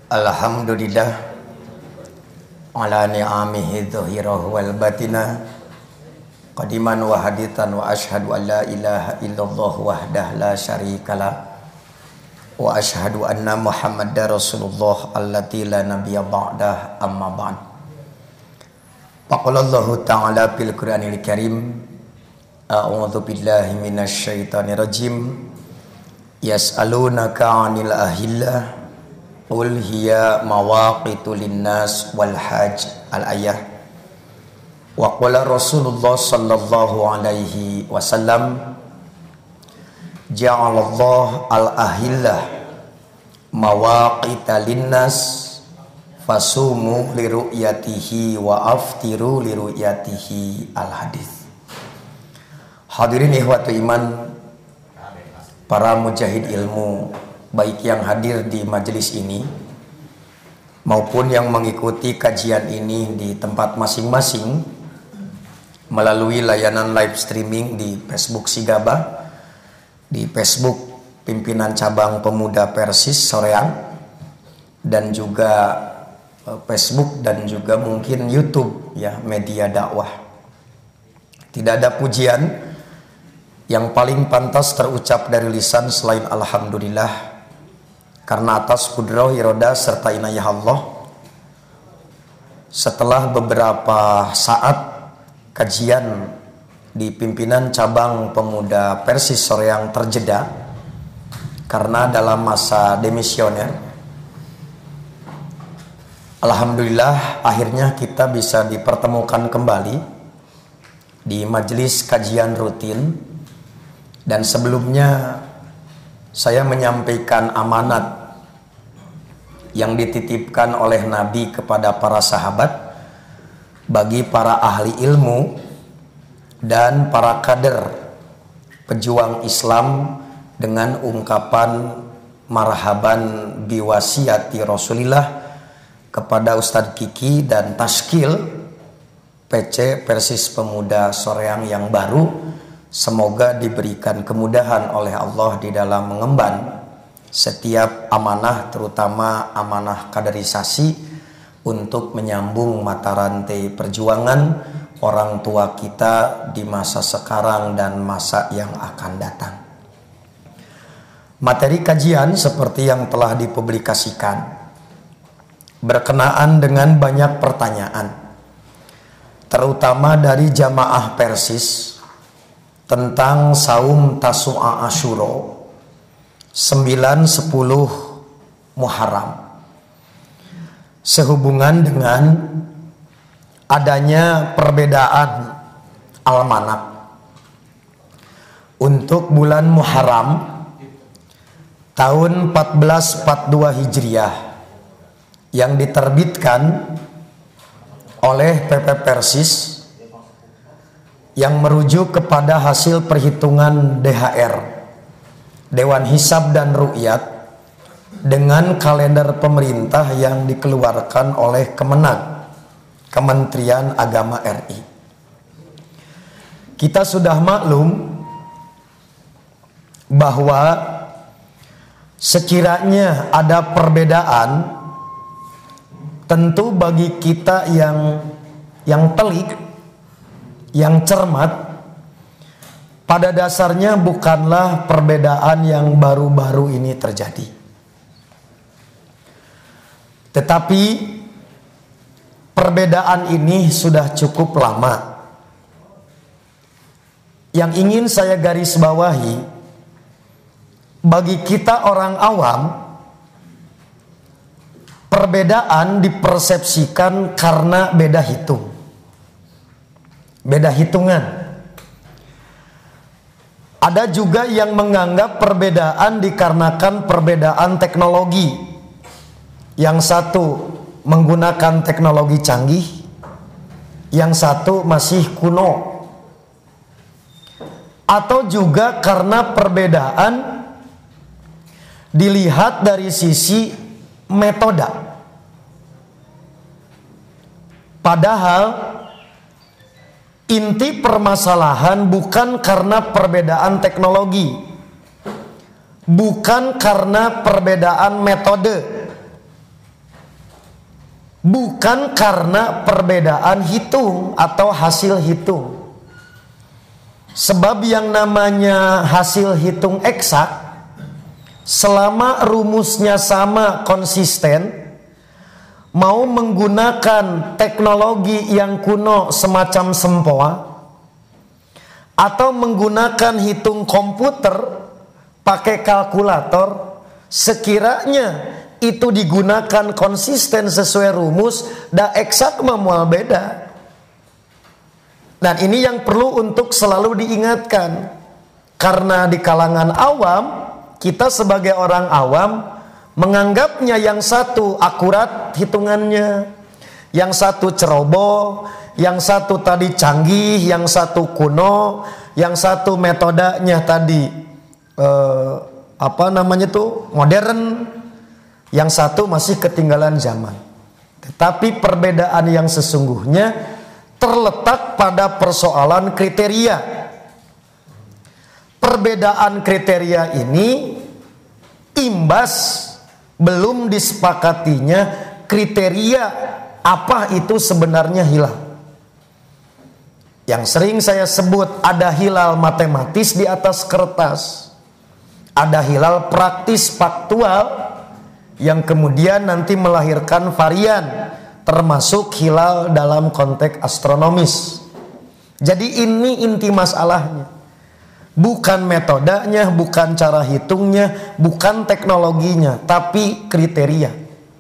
Alhamdulillah ala ni'amihi dhahirahu wal batina qadiman wa haditan wa ashhadu an la ilaha illallah wahdah la syarikalah wa ashhadu anna muhammadar rasulullah allati la nabiyya ba'dah amma ba'd. Faqalallahu ta'ala fil Qur'anil Karim a'udzu billahi minasy syaithanir rajim yas'alunaka 'anil ahillah qul hiya mawaqitu linnas wal hajj al-ayah wa qala Rasulullah sallallahu alaihi wasallam ja'alallah al-ahillah mawaqita linnas fasumu liru'yatihi wa aftiru liru'yatihi al-hadis. Hadirin ikhwatu iman, para mujahid ilmu, baik yang hadir di majelis ini maupun yang mengikuti kajian ini di tempat masing-masing melalui layanan live streaming di Facebook Sigabah, di Facebook Pimpinan Cabang Pemuda Persis Soreang, dan juga Facebook dan juga mungkin YouTube ya, media dakwah. Tidak ada pujian yang paling pantas terucap dari lisan selain alhamdulillah, karena atas kudrah iroda serta inayah Allah, setelah beberapa saat kajian di pimpinan cabang pemuda Persis Soreang terjeda karena dalam masa demisioner, alhamdulillah akhirnya kita bisa dipertemukan kembali di majelis kajian rutin. Dan sebelumnya saya menyampaikan amanat yang dititipkan oleh Nabi kepada para sahabat bagi para ahli ilmu dan para kader pejuang Islam dengan ungkapan marhaban biwasiyati Rasulillah kepada Ustadz Kiki dan Tashkil PC Persis Pemuda Soreang yang baru. Semoga diberikan kemudahan oleh Allah di dalam mengemban setiap amanah, terutama amanah kaderisasi untuk menyambung mata rantai perjuangan orang tua kita di masa sekarang dan masa yang akan datang. Materi kajian seperti yang telah dipublikasikan berkenaan dengan banyak pertanyaan, terutama dari jamaah Persis, tentang saum Tasu'a Asyura 9-10 Muharram, sehubungan dengan adanya perbedaan almanak untuk bulan Muharram tahun 1442 Hijriah yang diterbitkan oleh PP Persis yang merujuk kepada hasil perhitungan DHR, Dewan Hisab dan Ru'yat, dengan kalender pemerintah yang dikeluarkan oleh Kemenag, Kementerian Agama RI. Kita sudah maklum bahwa sekiranya ada perbedaan, tentu bagi kita yang telik, yang cermat, pada dasarnya bukanlah perbedaan yang baru-baru ini terjadi. Tetapi perbedaan ini sudah cukup lama. Yang ingin saya garis bawahi, bagi kita orang awam, perbedaan dipersepsikan karena beda hitung, beda hitungan. Ada juga yang menganggap perbedaan dikarenakan perbedaan teknologi. Yang satu menggunakan teknologi canggih, yang satu masih kuno. Atau juga karena perbedaan dilihat dari sisi metode. Padahal inti permasalahan bukan karena perbedaan teknologi, bukan karena perbedaan metode, bukan karena perbedaan hitung atau hasil hitung. Sebab yang namanya hasil hitung eksak, selama rumusnya sama konsisten, mau menggunakan teknologi yang kuno semacam sempoa atau menggunakan hitung komputer pakai kalkulator, sekiranya itu digunakan konsisten sesuai rumus, dah eksak memual beda. Dan ini yang perlu untuk selalu diingatkan, karena di kalangan awam, kita sebagai orang awam menganggapnya yang satu akurat hitungannya, yang satu ceroboh, yang satu tadi canggih, yang satu kuno, yang satu metodenya tadi modern, yang satu masih ketinggalan zaman. Tetapi perbedaan yang sesungguhnya terletak pada persoalan kriteria. Perbedaan kriteria ini imbas belum disepakatinya kriteria apa itu sebenarnya hilal. Yang sering saya sebut, ada hilal matematis di atas kertas, ada hilal praktis faktual yang kemudian nanti melahirkan varian, termasuk hilal dalam konteks astronomis. Jadi ini inti masalahnya, bukan metodenya, bukan cara hitungnya, bukan teknologinya, tapi kriteria.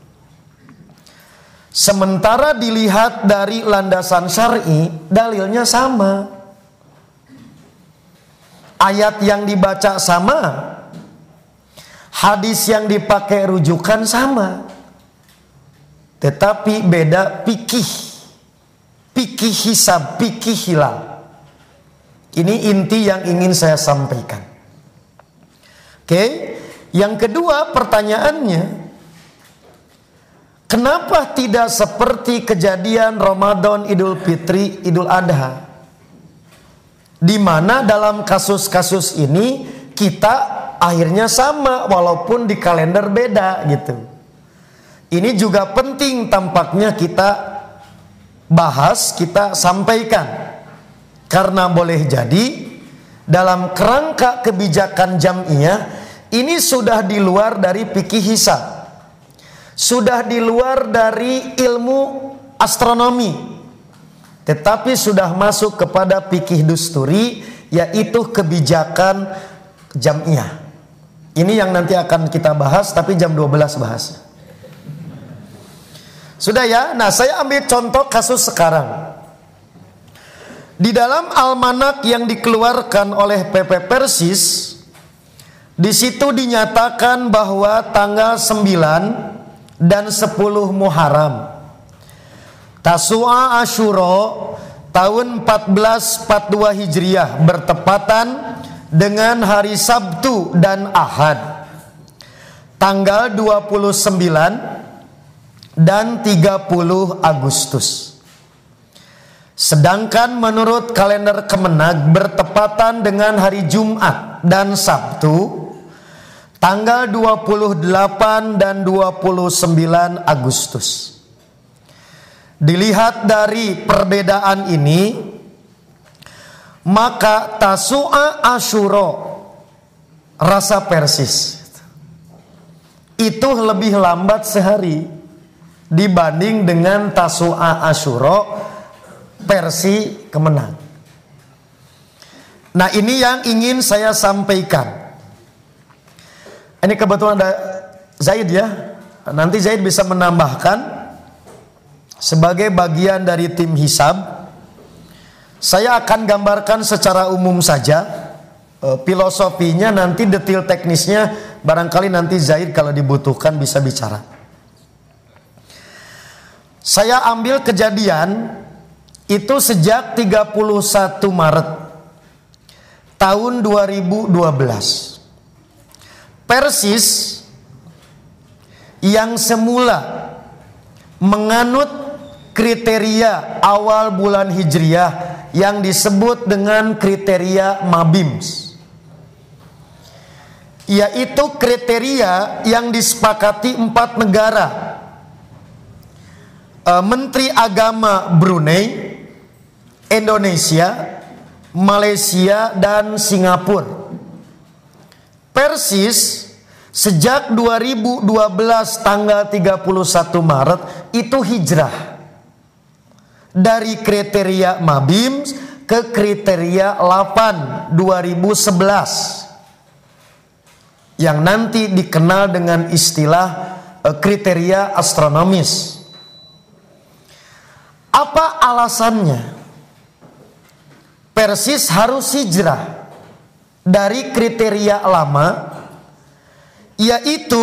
Sementara dilihat dari landasan syar'i, dalilnya sama, ayat yang dibaca sama, hadis yang dipakai rujukan sama. Tetapi beda fikih hisab, fikih hilal. Ini inti yang ingin saya sampaikan. Oke, yang kedua pertanyaannya, kenapa tidak seperti kejadian Ramadan, Idul Fitri, Idul Adha, di mana dalam kasus-kasus ini kita akhirnya sama walaupun di kalender beda gitu. Ini juga penting tampaknya kita bahas, kita sampaikan. Karena boleh jadi dalam kerangka kebijakan jam'iyah ini sudah di luar dari fikih hisab, sudah di luar dari ilmu astronomi, tetapi sudah masuk kepada fikih dusturi, yaitu kebijakan jam'iyah. Ini yang nanti akan kita bahas, tapi jam 12 bahas. Sudah ya? Nah, saya ambil contoh kasus sekarang. Di dalam almanak yang dikeluarkan oleh PP Persis, di situ dinyatakan bahwa tanggal 9 dan 10 Muharram, Tasu'a Asyura tahun 1442 Hijriah bertepatan dengan hari Sabtu dan Ahad, tanggal 29 dan 30 Agustus. Sedangkan menurut kalender Kemenag bertepatan dengan hari Jumat dan Sabtu, tanggal 28 dan 29 Agustus. Dilihat dari perbedaan ini, maka Tasu'a Asyura rasa Persis itu lebih lambat sehari dibanding dengan Tasu'a Asyura versi Kemenang. Nah, ini yang ingin saya sampaikan. Ini kebetulan ada Zaid ya. Nanti Zaid bisa menambahkan sebagai bagian dari tim hisab. Saya akan gambarkan secara umum saja. Filosofinya, nanti detail teknisnya barangkali nanti Zaid kalau dibutuhkan bisa bicara. Saya ambil kejadian itu sejak 31 Maret tahun 2012. Persis yang semula menganut kriteria awal bulan Hijriah yang disebut dengan kriteria Mabims, yaitu kriteria yang disepakati 4 negara. Menteri Agama Brunei, Indonesia, Malaysia, dan Singapura. Persis sejak 2012 tanggal 31 Maret itu hijrah dari kriteria Mabim ke kriteria 8 2011 yang nanti dikenal dengan istilah kriteria astronomis. Apa alasannya? Persis harus hijrah dari kriteria lama, yaitu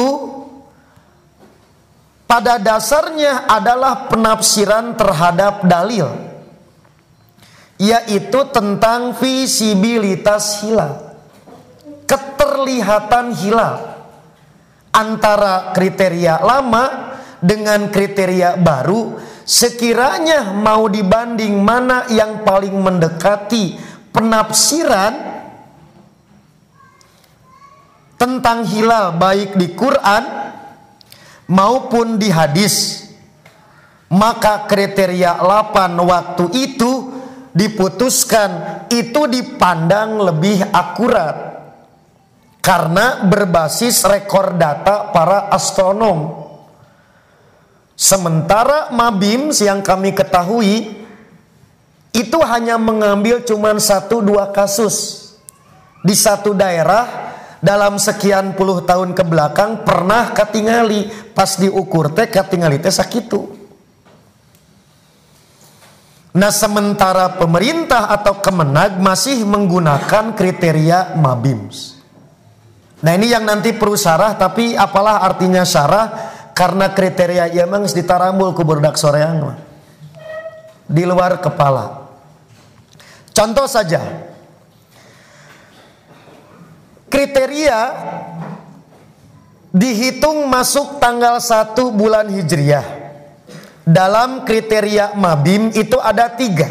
pada dasarnya adalah penafsiran terhadap dalil, yaitu tentang visibilitas hilal, keterlihatan hilal. Antara kriteria lama dengan kriteria baru, sekiranya mau dibanding mana yang paling mendekati penafsiran tentang hilal baik di Quran maupun di hadis, maka kriteria 8 waktu itu diputuskan itu dipandang lebih akurat karena berbasis rekor data para astronom. Sementara Mabims yang kami ketahui itu hanya mengambil cuma 1-2 kasus di satu daerah dalam sekian puluh tahun ke belakang pernah katingali, pas diukur teh katingali teh sakitu. Nah, sementara pemerintah atau Kemenag masih menggunakan kriteria Mabims. Nah, ini yang nanti perlu syarah, tapi apalah artinya syarah? Karena kriteria ya memang ditarambul ku berdak soreang di luar kepala. Contoh saja, kriteria dihitung masuk tanggal 1 bulan Hijriah. Dalam kriteria Mabim itu ada 3.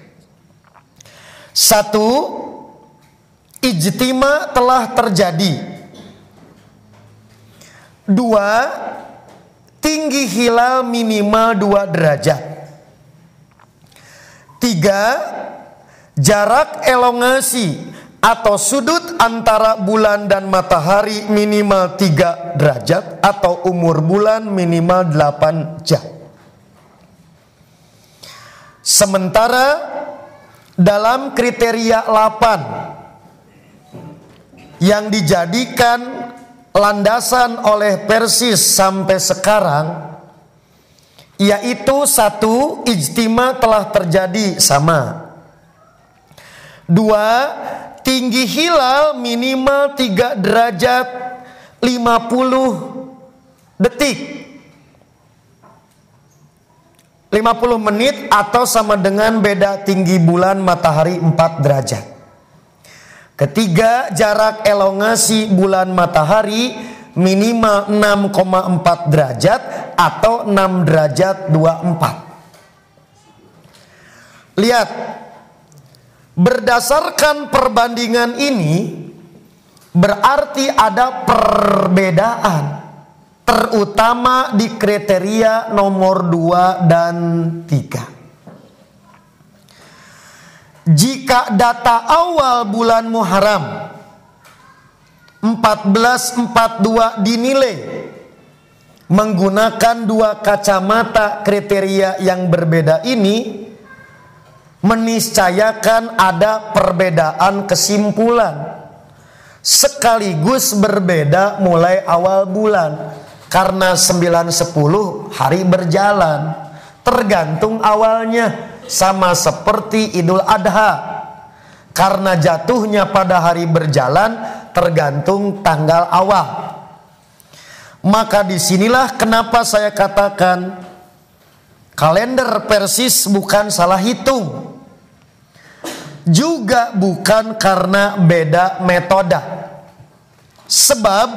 1, ijtima telah terjadi. 2, tinggi hilal minimal 2 derajat. 3, jarak elongasi atau sudut antara bulan dan matahari minimal 3 derajat atau umur bulan minimal 8 jam. Sementara dalam kriteria 8 yang dijadikan landasan oleh Persis sampai sekarang, yaitu 1, ijtima telah terjadi sama. 2, tinggi hilal minimal 3 derajat 50 detik 50 menit atau sama dengan beda tinggi bulan matahari 4 derajat. Ketiga, jarak elongasi bulan matahari minimal 6,4 derajat atau 6 derajat 24. Lihat, berdasarkan perbandingan ini berarti ada perbedaan, terutama di kriteria nomor 2 dan 3. Jika data awal bulan Muharram 1442 dinilai menggunakan 2 kacamata kriteria yang berbeda ini, meniscayakan ada perbedaan kesimpulan sekaligus berbeda mulai awal bulan, karena 9-10 hari berjalan tergantung awalnya. Sama seperti Idul Adha, karena jatuhnya pada hari berjalan tergantung tanggal awal. Maka disinilah kenapa saya katakan kalender Persis bukan salah hitung, juga bukan karena beda metode. Sebab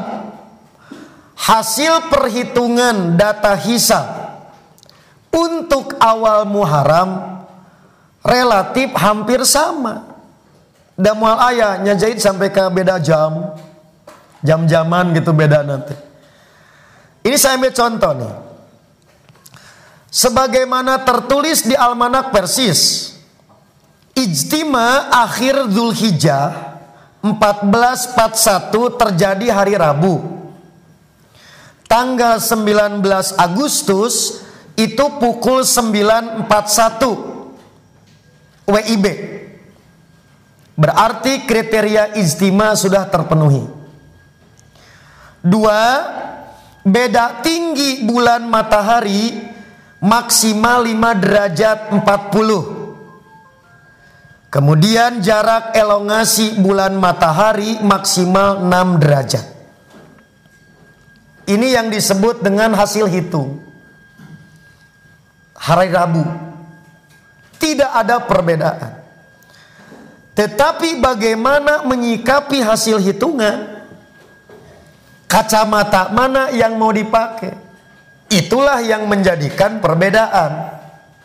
hasil perhitungan data hisab untuk awal Muharram relatif hampir sama. Da moal aya nyajait sampai ke beda jam-jaman gitu beda nanti. Ini saya ambil contoh nih. sebagaimana tertulis di Almanak Persis. Ijtima akhir Zulhijjah 1441 terjadi hari Rabu. Tanggal 19 Agustus itu pukul 9.41 WIB. Berarti kriteria ijtima sudah terpenuhi. 2. Beda tinggi bulan matahari maksimal 5 derajat 40. Kemudian jarak elongasi bulan matahari maksimal 6 derajat. Ini yang disebut dengan hasil hitung hari Rabu. Tidak ada perbedaan. Tetapi bagaimana menyikapi hasil hitungan? Kacamata mana yang mau dipakai? Itulah yang menjadikan perbedaan.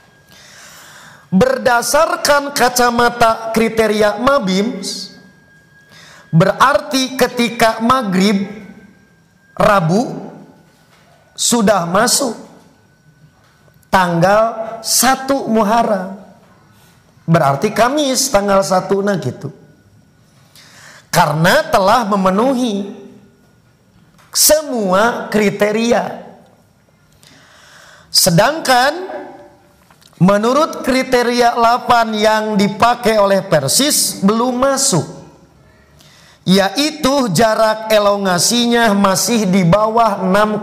Berdasarkan kacamata kriteria Mabims, berarti ketika maghrib Rabu sudah masuk tanggal 1 Muharram, berarti Kamis tanggal 1 nah gitu. Karena telah memenuhi semua kriteria. Sedangkan menurut kriteria 8 yang dipakai oleh Persis belum masuk, yaitu jarak elongasinya masih di bawah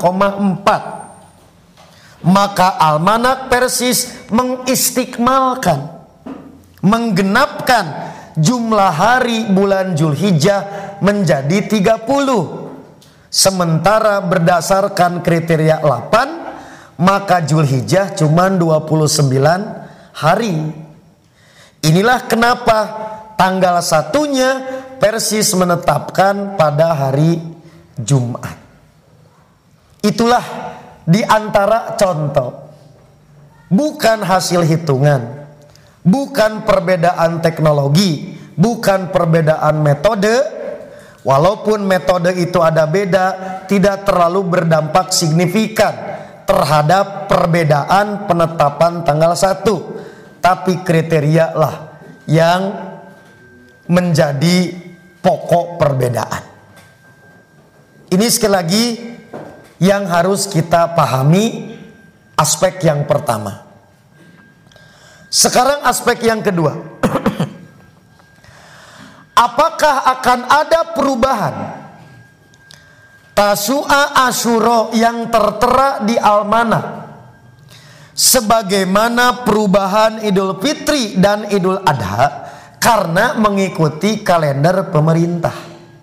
6,4. Maka Almanak Persis mengistikmalkan, menggenapkan jumlah hari bulan Zulhijjah menjadi 30. Sementara berdasarkan kriteria 8, maka Zulhijjah cuma 29 hari. Inilah kenapa tanggal 1-nya Persis menetapkan pada hari Jumat. Itulah di antara contoh. Bukan hasil hitungan, bukan perbedaan teknologi, bukan perbedaan metode. Walaupun metode itu ada beda, tidak terlalu berdampak signifikan terhadap perbedaan penetapan tanggal 1. Tapi kriteria lah yang menjadi pokok perbedaan. Ini sekali lagi yang harus kita pahami, aspek yang pertama. Sekarang aspek yang kedua. Apakah akan ada perubahan Tasu'a Asyura yang tertera di Almanak sebagaimana perubahan Idul Fitri dan Idul Adha karena mengikuti kalender pemerintah?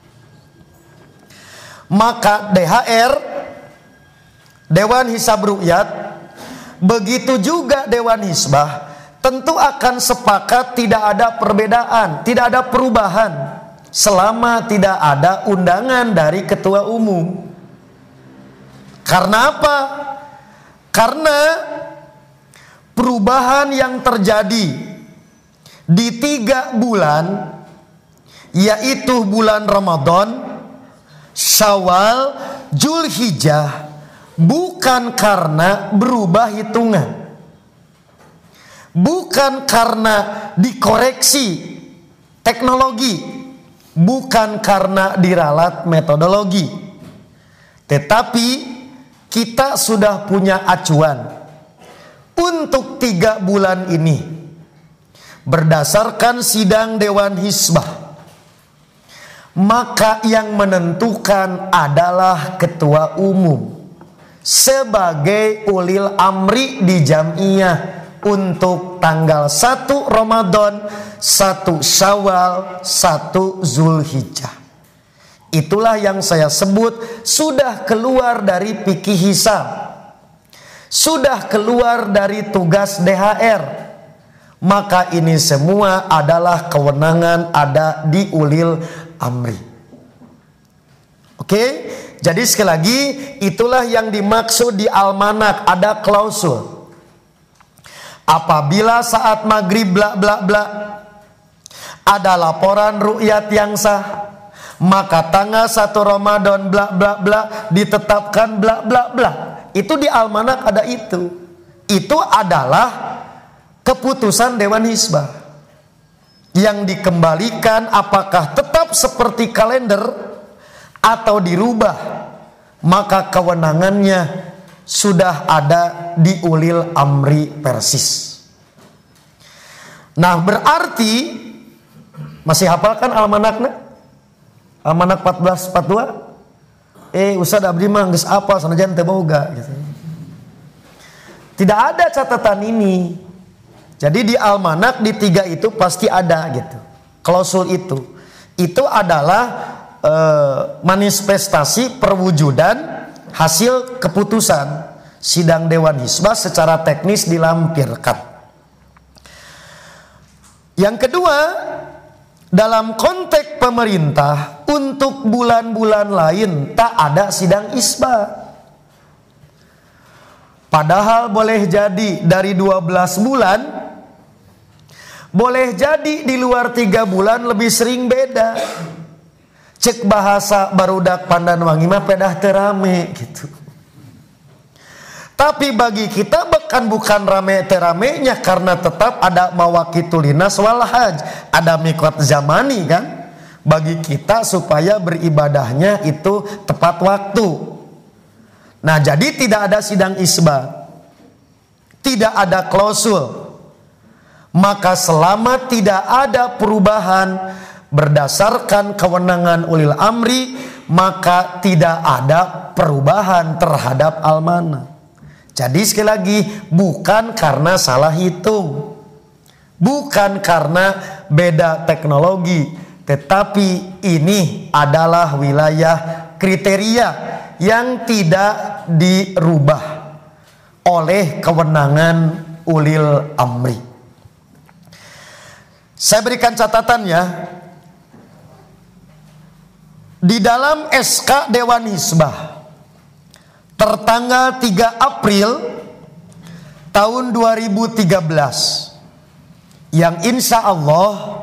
Maka DHR, Dewan Hisab Ru'yat, begitu juga Dewan Hisbah, tentu akan sepakat tidak ada perbedaan, tidak ada perubahan selama tidak ada undangan dari ketua umum. Karena apa? Karena perubahan yang terjadi di 3 bulan, yaitu bulan Ramadan, Syawal, Zulhijjah, bukan karena berubah hitungan, bukan karena dikoreksi teknologi, bukan karena diralat metodologi, tetapi kita sudah punya acuan untuk 3 bulan ini berdasarkan sidang Dewan Hisbah. Maka yang menentukan adalah ketua umum sebagai ulil amri di Jam'iyah untuk tanggal 1 Ramadan, 1 Syawal, 1 Zulhijjah. Itulah yang saya sebut sudah keluar dari fikih hisab, sudah keluar dari tugas DHR. Maka ini semua adalah kewenangan ada di ulil amri. Oke? Jadi sekali lagi, itulah yang dimaksud di Almanak, ada klausul. Apabila saat maghrib bla bla bla ada laporan ru'yat yang sah, maka tanggal 1 Ramadan bla bla bla ditetapkan bla bla bla. Itu di Almanak ada itu. itu adalah keputusan Dewan Hizbah yang dikembalikan apakah tetap seperti kalender atau dirubah, maka kewenangannya sudah ada di ulil amri persis. Nah, berarti masih hafal kan almanakna? Almanak 1442? Ustaz abdi mah geus apal sanajan teu boga gitu. Tidak ada catatan ini. Jadi di almanak di 3 itu pasti ada gitu. Klausul itu adalah manifestasi perwujudan hasil keputusan sidang Dewan Hizbah secara teknis dilampirkan. Yang kedua, dalam konteks pemerintah untuk bulan-bulan lain tak ada sidang Hizbah. Padahal boleh jadi dari 12 bulan, boleh jadi di luar 3 bulan lebih sering beda. Cek bahasa barudak Pandan Wangi mah pedah terame gitu. Tapi bagi kita bukan rame teramenya, karena tetap ada mawaqitulinas wal haj, ada miqat zamani kan, bagi kita supaya beribadahnya itu tepat waktu. Nah, jadi tidak ada sidang isbat, tidak ada klausul. Maka selama tidak ada perubahan berdasarkan kewenangan ulil amri, maka tidak ada perubahan terhadap almanah. Jadi sekali lagi, bukan karena salah hitung, bukan karena beda teknologi, tetapi ini adalah wilayah kriteria yang tidak dirubah oleh kewenangan ulil amri. Saya berikan catatannya. Di dalam SK Dewan Hizbah tertanggal 3 April tahun 2013 yang insya Allah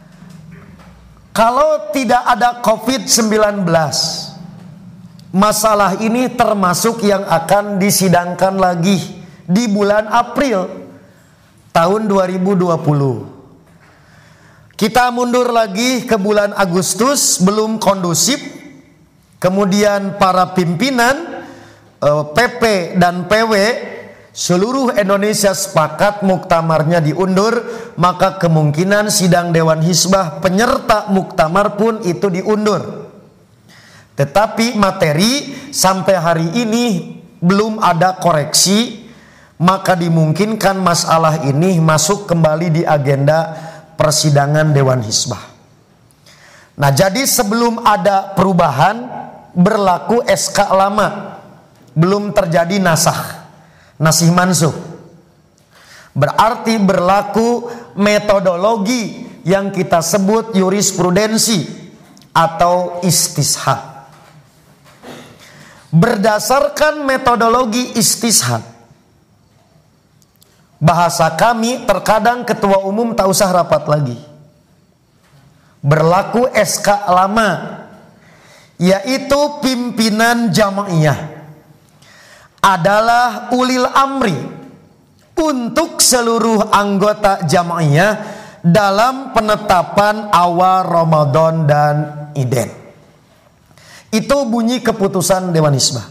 kalau tidak ada COVID-19, masalah ini termasuk yang akan disidangkan lagi di bulan April tahun 2020. Kita mundur lagi ke bulan Agustus, belum kondusif. Kemudian para pimpinan PP dan PW seluruh Indonesia sepakat muktamarnya diundur, maka kemungkinan sidang Dewan Hizbah penyerta muktamar pun itu diundur. Tetapi materi sampai hari ini belum ada koreksi, maka dimungkinkan masalah ini masuk kembali di agenda persidangan Dewan Hizbah. Nah, jadi sebelum ada perubahan berlaku SK lama, belum terjadi nasih mansuh. Berarti berlaku metodologi yang kita sebut jurisprudensi atau istishad. Berdasarkan metodologi istishad, bahasa kami terkadang ketua umum tak usah rapat lagi. Berlaku SK lama, yaitu pimpinan jamaiyah adalah ulil amri untuk seluruh anggota jamaiyah dalam penetapan awal Ramadan dan Iden. Itu bunyi keputusan Dewan Hizbah.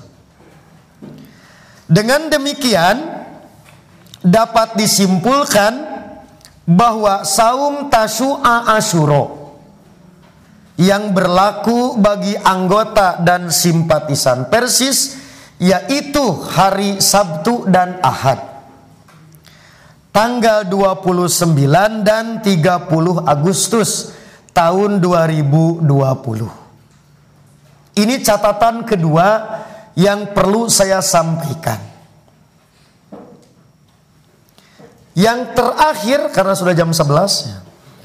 Dengan demikian dapat disimpulkan bahwa saum Tasyu'a Asyura yang berlaku bagi anggota dan simpatisan Persis yaitu hari Sabtu dan Ahad, tanggal 29 dan 30 Agustus tahun 2020. Ini catatan kedua yang perlu saya sampaikan. Yang terakhir, karena sudah jam 11,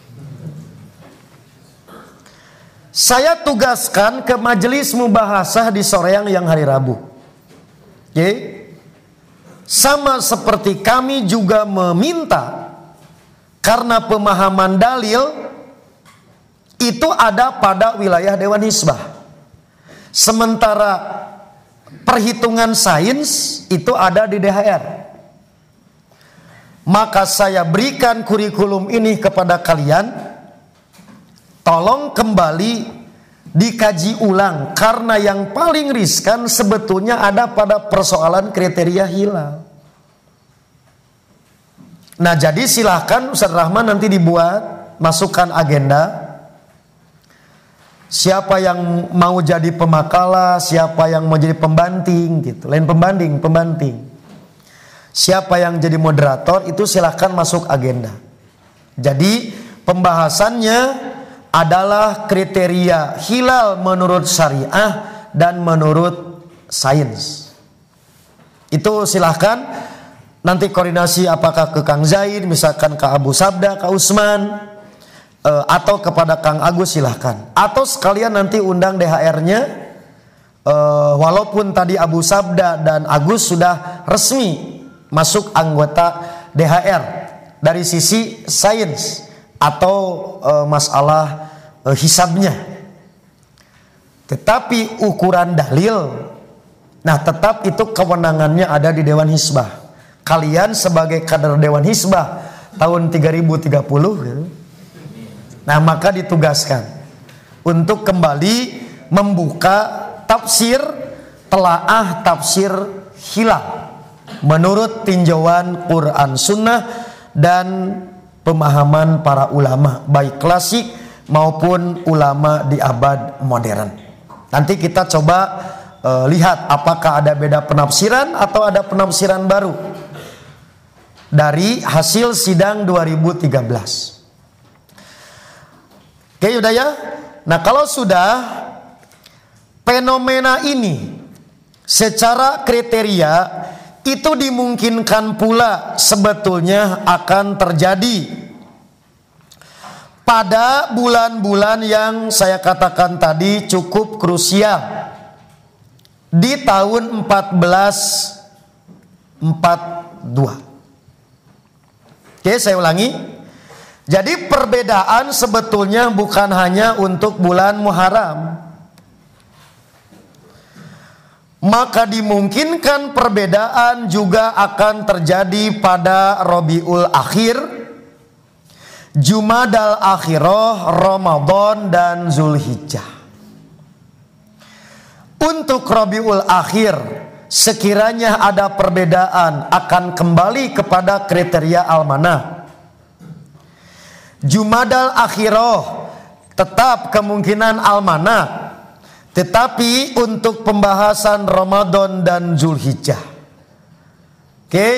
saya tugaskan ke majelis mubahasah di Soreang yang hari Rabu. Oke? Sama seperti kami juga meminta, karena pemahaman dalil itu ada pada wilayah Dewan Hizbah, sementara perhitungan sains itu ada di DHR. Maka saya berikan kurikulum ini kepada kalian. Tolong kembali dikaji ulang, karena yang paling riskan sebetulnya ada pada persoalan kriteria hilal. Nah, jadi silahkan Ustaz Rahman nanti dibuat, masukkan agenda. Siapa yang mau jadi pemakalah, siapa yang mau jadi pembanting gitu. Lain pembanting. Siapa yang jadi moderator itu silahkan masuk agenda. Jadi pembahasannya adalah kriteria hilal menurut syariah dan menurut sains. Itu silahkan nanti koordinasi apakah ke Kang Zaid, misalkan ke Abu Sabda, ke Usman, atau kepada Kang Agus silahkan. Atau sekalian nanti undang DHR-nya, walaupun tadi Abu Sabda dan Agus sudah resmi masuk anggota DHR dari sisi sains atau masalah hisabnya. Tetapi ukuran dalil, nah tetap itu kewenangannya ada di Dewan Hisbah. Kalian sebagai kader Dewan Hisbah tahun 3030 gitu. Nah, maka ditugaskan untuk kembali membuka tafsir, telaah tafsir hilal menurut tinjauan Quran Sunnah dan pemahaman para ulama, baik klasik maupun ulama di abad modern. Nanti kita coba lihat apakah ada beda penafsiran atau ada penafsiran baru dari hasil sidang 2013. Oke, udah ya. Nah, kalau sudah fenomena ini secara kriteria itu dimungkinkan pula sebetulnya akan terjadi pada bulan-bulan yang saya katakan tadi cukup krusial di tahun 1442. Oke, saya ulangi. Jadi perbedaan sebetulnya bukan hanya untuk bulan Muharram. Maka dimungkinkan perbedaan juga akan terjadi pada Rabiul Akhir, Jumadal Akhirah, Ramadan dan Zulhijjah. Untuk Rabiul Akhir, sekiranya ada perbedaan akan kembali kepada kriteria Al-Manah. Jumadal Akhirah tetap kemungkinan Al-Manah. Tetapi untuk pembahasan Ramadan dan Zulhijjah, oke,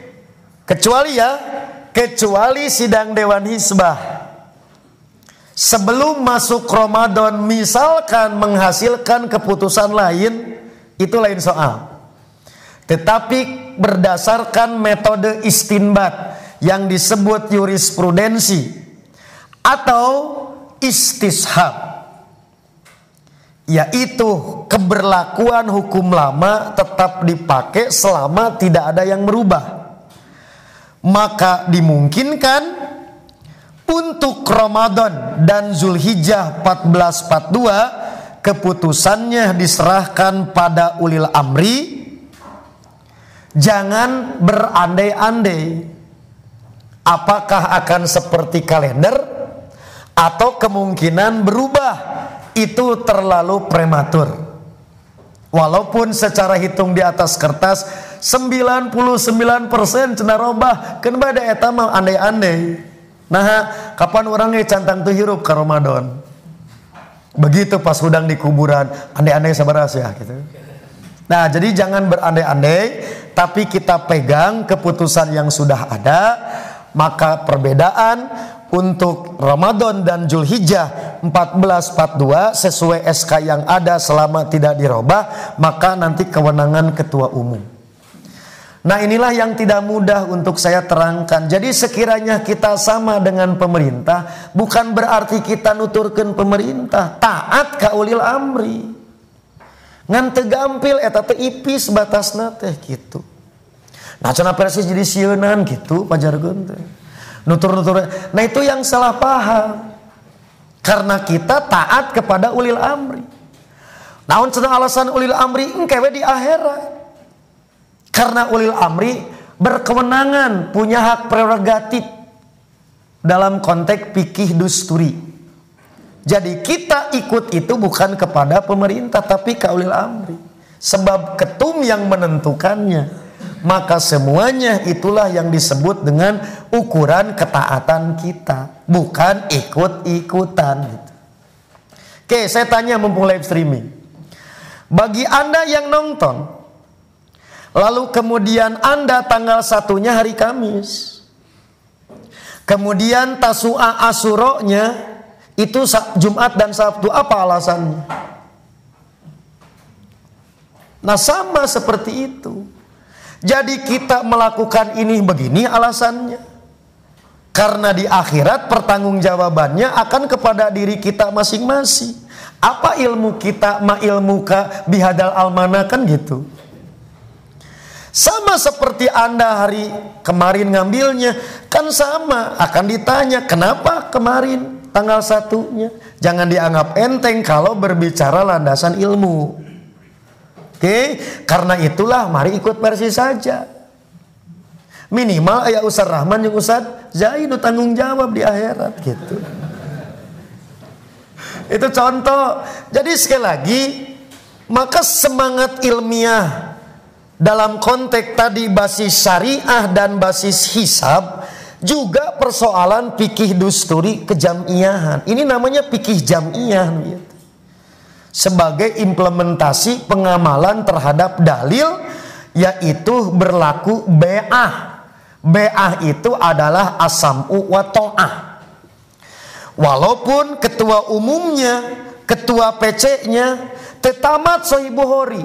kecuali sidang Dewan Hisbah sebelum masuk Ramadan misalkan menghasilkan keputusan lain, itu lain soal. Tetapi berdasarkan metode istinbat yang disebut jurisprudensi atau istishab, yaitu keberlakuan hukum lama tetap dipakai selama tidak ada yang merubah, maka dimungkinkan untuk Ramadan dan Zulhijjah 1442 keputusannya diserahkan pada ulil amri. Jangan berandai-andai apakah akan seperti kalender atau kemungkinan berubah. Itu terlalu prematur. Walaupun secara hitung di atas kertas 99% cenah robah, kan bada eta mah andai-andai. Nah, kapan orangnya cantang tuh hirup ke Ramadan. Begitu pas hudang di kuburan, andai-andai sabaras ya gitu. Nah, jadi jangan berandai-andai, tapi kita pegang keputusan yang sudah ada. Maka perbedaan untuk Ramadan dan Zulhijjah 1442 sesuai SK yang ada selama tidak dirubah, maka nanti kewenangan ketua umum. Nah, inilah yang tidak mudah untuk saya terangkan. Jadi sekiranya kita sama dengan pemerintah, bukan berarti kita nuturkeun pemerintah. Taat ka ulil amri. Ngan teu gampil eta teh ipis batasna teh kitu. Nah, cenah persis jadi sieunan gitu pajargeun teh. Nutur-nutur. Nah, itu yang salah paham. Karena kita taat kepada ulil amri. Naon cenah alasan ulil amri engke we di akhirat. Karena ulil amri berkewenangan, punya hak prerogatif dalam konteks fikih dusturi. Jadi kita ikut itu bukan kepada pemerintah tapi ka ulil amri. Sebab ketum yang menentukannya. Maka semuanya itulah yang disebut dengan ukuran ketaatan kita, bukan ikut-ikutan gitu. Oke, saya tanya mumpung live streaming. Bagi Anda yang nonton, lalu kemudian Anda tanggal 1-nya hari Kamis, kemudian Tasu'a Asyura-nya itu Jumat dan Sabtu, apa alasannya? Nah, sama seperti itu. Jadi kita melakukan ini begini alasannya. Karena di akhirat pertanggungjawabannya akan kepada diri kita masing-masing. Apa ilmu kita ma ilmuka bihadal almana, kan gitu. Sama seperti Anda hari kemarin ngambilnya, kan sama akan ditanya kenapa kemarin tanggal 1-nya. Jangan dianggap enteng kalau berbicara landasan ilmu. Oke, karena itulah mari ikut versi saja. Minimal ayah Ustaz Rahman yang Ustaz Zaid tanggung jawab di akhirat gitu. Itu contoh. Jadi sekali lagi, maka semangat ilmiah dalam konteks tadi basis syariah dan basis hisab juga persoalan fikih dusturi kejamiahan. Ini namanya fikih jamiah gitu. Sebagai implementasi pengamalan terhadap dalil, yaitu berlaku be'ah. Be'ah itu adalah as-sam'u wa ta'ah. Walaupun ketua umumnya, ketua PC-nya tetamat Sahih Bukhari,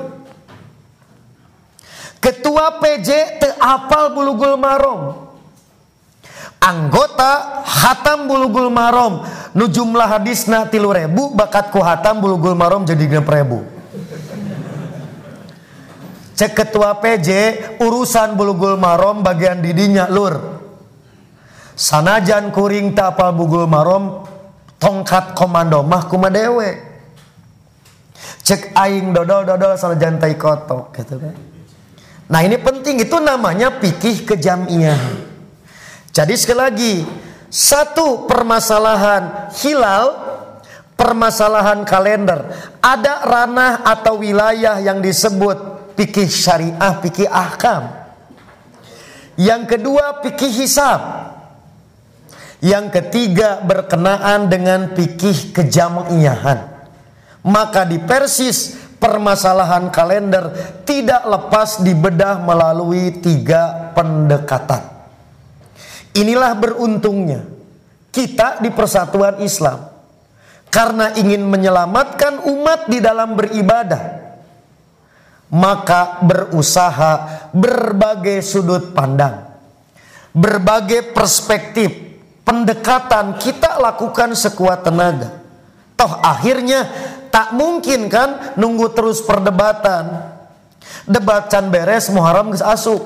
ketua PJ teapal Bulughul Maram, anggota hatam Bulughul Maram, nu jumlah hadisna 3.000, bakat ku hatam Bulughul Maram jadi 6.000. Cek ketua PJ urusan Bulughul Maram bagian didinya lur. Sanajan kuring tak apal Bulughul Maram, tongkat komando mah kumadewe. Cek aing dodol sanajan tai kotok gitu kan. Nah, ini penting, itu namanya fikih kejamiahan. Jadi sekali lagi, satu permasalahan hilal, permasalahan kalender, ada ranah atau wilayah yang disebut fikih syariah, fikih ahkam. Yang kedua fikih hisab. Yang ketiga berkenaan dengan fikih kejamiahan. Maka di persis permasalahan kalender tidak lepas dibedah melalui 3 pendekatan. Inilah beruntungnya kita di Persatuan Islam, karena ingin menyelamatkan umat di dalam beribadah, maka berusaha berbagai sudut pandang, berbagai perspektif, pendekatan kita lakukan sekuat tenaga. Toh akhirnya tak mungkin kan nunggu terus perdebatan. Debat can beres Muharram geus asup.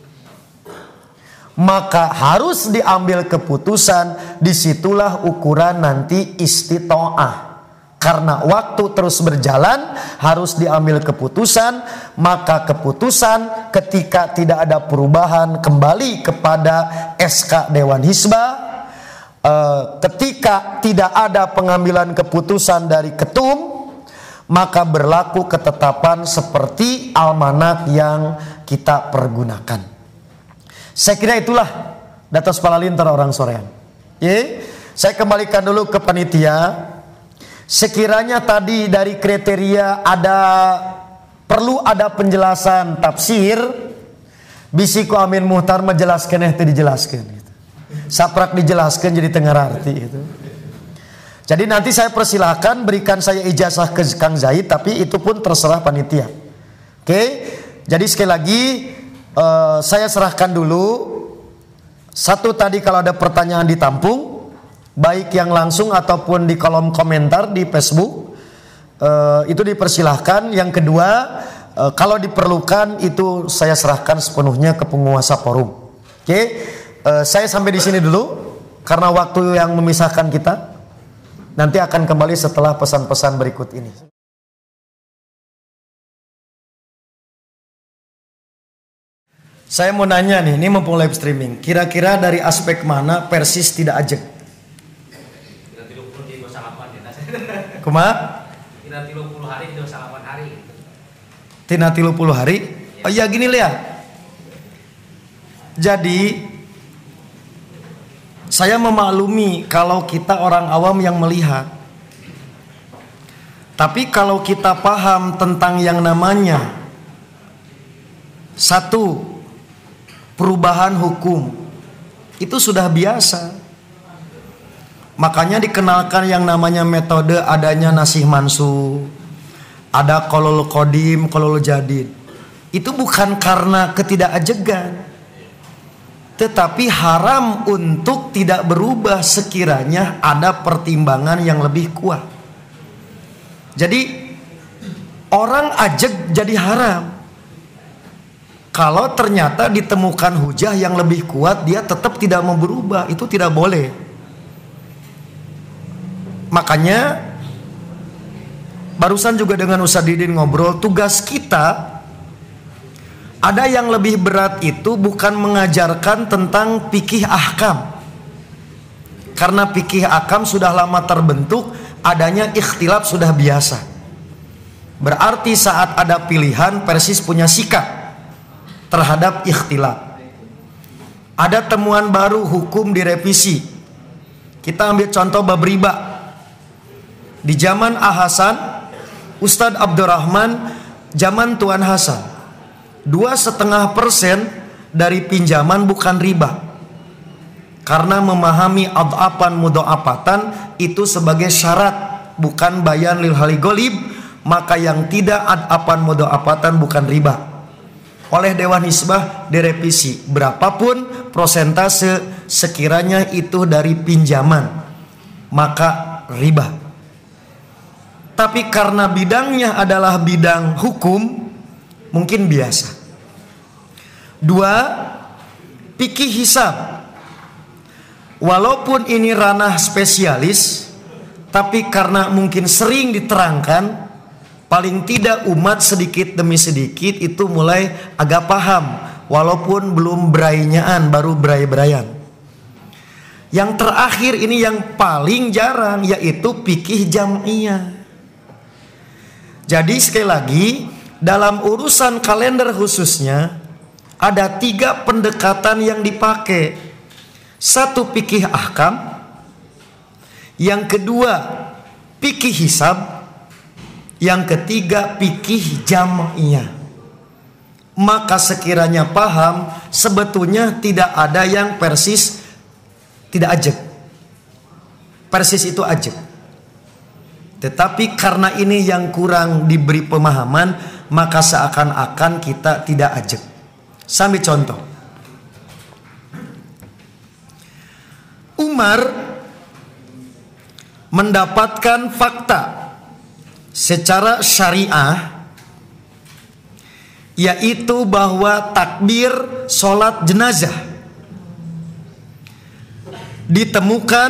Maka harus diambil keputusan, disitulah ukuran nanti istitoah. Karena waktu terus berjalan, harus diambil keputusan. Maka keputusan ketika tidak ada perubahan kembali kepada SK Dewan Hizbah. Ketika tidak ada pengambilan keputusan dari ketum, maka berlaku ketetapan seperti almanak yang kita pergunakan. Saya kira itulah data Palalintar orang sorean. Saya kembalikan dulu ke panitia. Sekiranya tadi dari kriteria perlu ada penjelasan tafsir, bisiku Amin Muhtar menjelaskan itu dijelaskan. Gitu. Saprak dijelaskan jadi tengah arti itu. Jadi nanti saya persilahkan berikan saya ijazah ke Kang Zaid, tapi itu pun terserah panitia. Oke, jadi sekali lagi saya serahkan dulu. Satu tadi kalau ada pertanyaan ditampung, baik yang langsung ataupun di kolom komentar di Facebook, itu dipersilahkan. Yang kedua, kalau diperlukan itu saya serahkan sepenuhnya ke penguasa forum. Oke, saya sampai di sini dulu karena waktu yang memisahkan kita. Nanti akan kembali setelah pesan-pesan berikut ini. Saya mau nanya nih, ini mumpung live streaming. Kira-kira dari aspek mana Persis tidak ajeg? Kumaha? Tina 30 hari itu 8 hari. Tina 30 hari? Oh iya gini lihat. Jadi saya memaklumi kalau kita orang awam yang melihat. Tapi kalau kita paham tentang yang namanya satu, perubahan hukum, itu sudah biasa. Makanya dikenalkan yang namanya metode adanya nasih mansuh, ada qalul qadim, qalul jadid. Itu bukan karena ketidakajegan, tetapi haram untuk tidak berubah sekiranya ada pertimbangan yang lebih kuat. Jadi orang ajeg jadi haram kalau ternyata ditemukan hujah yang lebih kuat, dia tetap tidak mau berubah. Itu tidak boleh. Makanya barusan juga dengan Ustaz Didin ngobrol, tugas kita ada yang lebih berat itu bukan mengajarkan tentang fikih ahkam. Karena fikih ahkam sudah lama terbentuk, adanya ikhtilaf sudah biasa. Berarti saat ada pilihan, Persis punya sikap terhadap ikhtilaf. Ada temuan baru, hukum direvisi. Kita ambil contoh bab riba. Di zaman Hasan, Ustadz Abdurrahman, zaman Tuan Hasan, 2,5% dari pinjaman bukan riba. Karena memahami ad'afan mudha'afatan itu sebagai syarat, bukan bayan lil hali golib, maka yang tidak ad'afan mudha'afatan bukan riba. Oleh Dewan Hizbah direvisi, berapapun prosentase sekiranya itu dari pinjaman, maka riba. Tapi karena bidangnya adalah bidang hukum, mungkin biasa. 2, fikih hisab. Walaupun ini ranah spesialis, tapi karena mungkin sering diterangkan, paling tidak umat sedikit demi sedikit itu mulai agak paham, walaupun belum berainyaan, baru berai-beraian. Yang terakhir ini yang paling jarang, yaitu fikih jam'iyah. Jadi sekali lagi, dalam urusan kalender khususnya ada 3 pendekatan yang dipakai. 1 fikih ahkam, yang kedua fikih hisab, yang ketiga fikih jam'iyah. Maka sekiranya paham, sebetulnya tidak ada yang Persis tidak ajeg. Persis itu ajeg. Tetapi karena ini yang kurang diberi pemahaman, maka seakan-akan kita tidak ajeg. Sambil contoh, Umar mendapatkan fakta secara syariah, yaitu bahwa takbir sholat jenazah ditemukan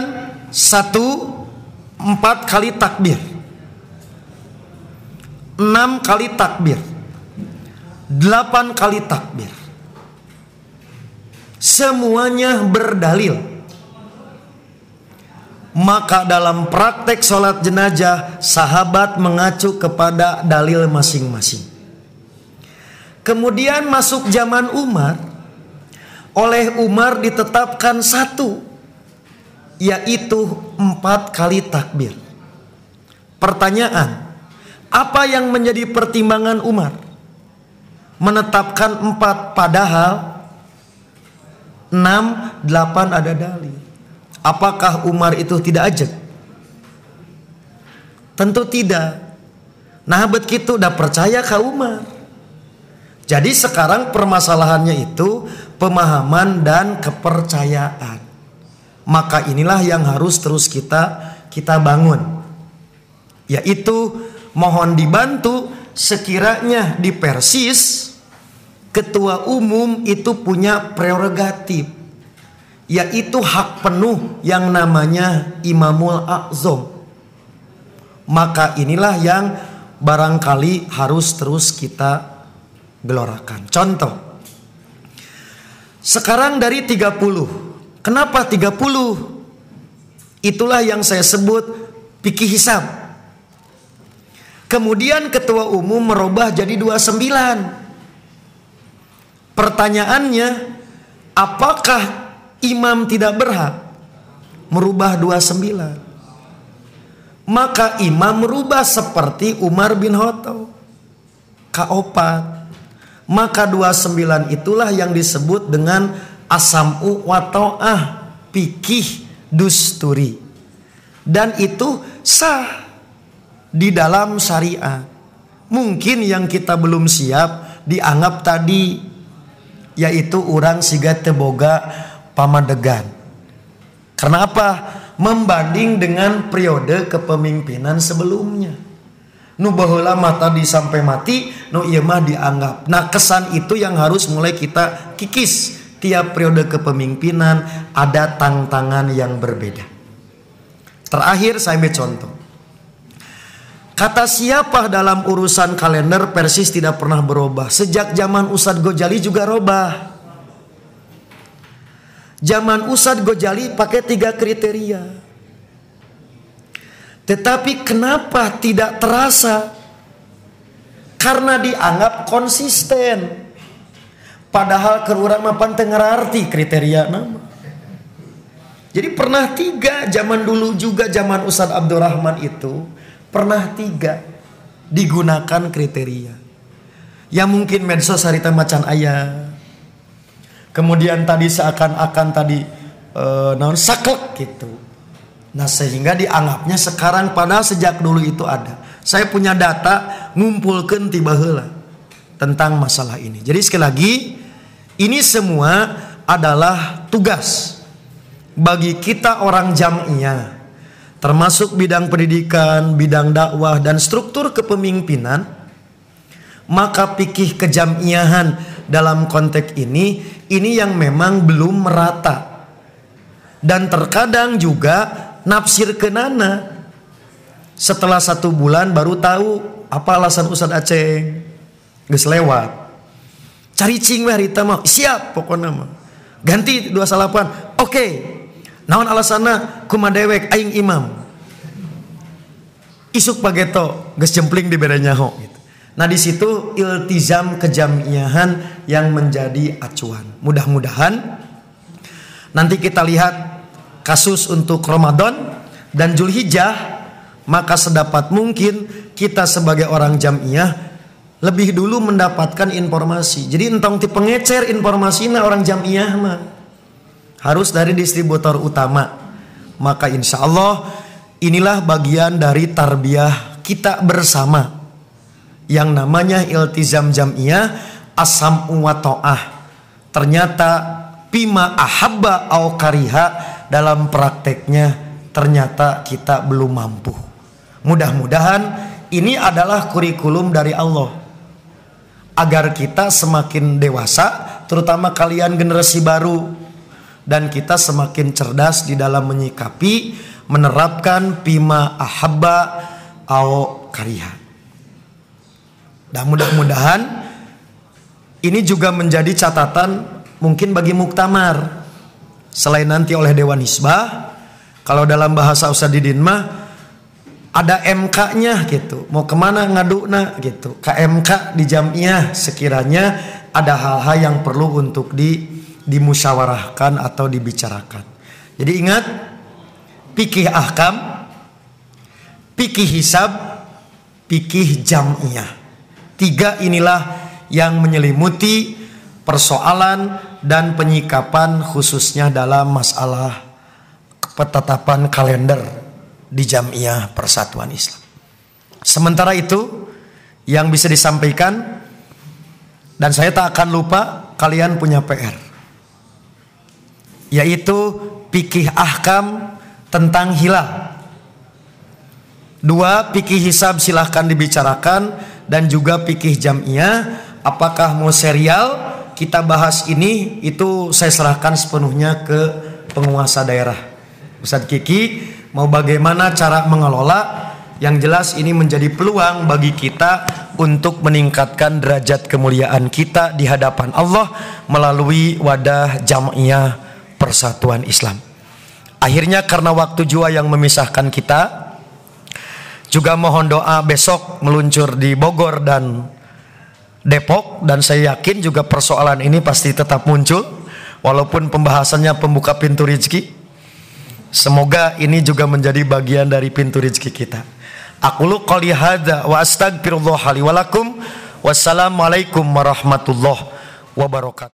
4 kali takbir, 6 kali takbir, 8 kali takbir, semuanya berdalil. Maka dalam praktek sholat jenazah, sahabat mengacu kepada dalil masing-masing. Kemudian masuk zaman Umar, oleh Umar ditetapkan 1, yaitu 4 kali takbir. Pertanyaan, apa yang menjadi pertimbangan Umar menetapkan 4 padahal 6, 8 ada dalil? Apakah Umar itu tidak ajeg? Tentu tidak. Nah begitu udah percaya ke Umar. Jadi sekarang permasalahannya itu pemahaman dan kepercayaan. Maka inilah yang harus terus kita bangun. Yaitu mohon dibantu sekiranya di Persis ketua umum itu punya prerogatif, yaitu hak penuh yang namanya Imamul A'zam. Maka inilah yang barangkali harus terus kita gelorakan. Contoh, Sekarang dari 30. Kenapa 30? Itulah yang saya sebut fikih hisab. Kemudian ketua umum merubah jadi 29. Pertanyaannya, apakah imam tidak berhak merubah 29? Maka imam merubah seperti Umar bin Khattab. Kaopat. Maka 29 itulah yang disebut dengan asam'u wa ta'ah, fikih dusturi. Dan itu sah di dalam syariat. Mungkin yang kita belum siap dianggap tadi, yaitu orang siga teboga pamadegan. Kenapa? Membanding dengan periode kepemimpinan sebelumnya. Nu baheula mah tadi sampai mati, nu ieu mah dianggap. Nah, kesan itu yang harus mulai kita kikis. Tiap periode kepemimpinan ada tantangan yang berbeda. Terakhir saya ambil contoh. Kata siapa dalam urusan kalender persis tidak pernah berubah. Sejak zaman Ustadz Ghazali juga robah. Zaman Ustadz Ghazali pakai 3 kriteria. Tetapi kenapa tidak terasa? Karena dianggap konsisten. Padahal kerurang mapan tengerarti kriteria nama. Jadi pernah 3 zaman dulu juga, zaman Ustadz Abdurrahman itu pernah 3 digunakan kriteria. Ya mungkin medsos harita macan ayah. Kemudian tadi seakan-akan tadi naon saklek gitu. Nah sehingga dianggapnya sekarang, padahal sejak dulu itu ada. Saya punya data ngumpulkeun ti baheula tentang masalah ini. Jadi sekali lagi, ini semua adalah tugas bagi kita orang jam'iyah, termasuk bidang pendidikan, bidang dakwah dan struktur kepemimpinan. Maka fikih kejam'iyahan dalam konteks ini yang memang belum merata. Dan terkadang juga nafsirkeunana setelah 1 bulan baru tahu apa alasan Ustadz Aceh geus lewat. Cari cing we harita mah siap pokona mah. Ganti 28. Oke. Naon alasanna kumaha dewek aing imam. Isuk pageto geus jempling di bere nyaho gitu. Nah di situ iltizam kejamiahan yang menjadi acuan. Mudah-mudahan nanti kita lihat kasus untuk Ramadan dan Zulhijjah, maka sedapat mungkin kita sebagai orang jam'iyah lebih dulu mendapatkan informasi. Jadi entong ti pengecer informasinya orang jam'iyah mah harus dari distributor utama. Maka insya Allah inilah bagian dari tarbiyah kita bersama yang namanya iltizam jam'iyah, as-sam'u wa ta'ah. Ternyata bima ahabba au kariha, dalam prakteknya ternyata kita belum mampu. Mudah-mudahan ini adalah kurikulum dari Allah agar kita semakin dewasa, terutama kalian generasi baru, dan kita semakin cerdas di dalam menyikapi, menerapkan bima ahabba au kariha. Dan mudah-mudahan ini juga menjadi catatan mungkin bagi muktamar. Selain nanti oleh Dewan Hizbah, kalau dalam bahasa Ustadz Didin mah ada MK-nya gitu. Mau kemana ngadukna gitu. KMK di jam'iyah sekiranya ada hal-hal yang perlu untuk dimusyawarahkan atau dibicarakan. Jadi ingat, fikih ahkam, fikih hisab, fikih jam'iyah. 3 inilah yang menyelimuti persoalan dan penyikapan khususnya dalam masalah ketetapan kalender di Jam'iyah Persatuan Islam. Sementara itu yang bisa disampaikan, dan saya tak akan lupa, kalian punya PR, yaitu fikih ahkam tentang hilal. 2 fikih hisab silahkan dibicarakan, dan juga fikih jam'iyah. Apakah mau serial kita bahas ini, itu saya serahkan sepenuhnya ke penguasa daerah. Ustadz Kiki mau bagaimana cara mengelola Yang jelas ini menjadi peluang bagi kita untuk meningkatkan derajat kemuliaan kita di hadapan Allah melalui wadah Jam'iyah Persatuan Islam. Akhirnya karena waktu jua yang memisahkan kita, juga mohon doa besok meluncur di Bogor dan Depok, dan saya yakin juga persoalan ini pasti tetap muncul walaupun pembahasannya pembuka pintu rezeki. Semoga ini juga menjadi bagian dari pintu rezeki kita. Aqulu qouli hadza wa astaghfirullah li wa lakum. Wassalamualaikum warahmatullahi wabarakatuh.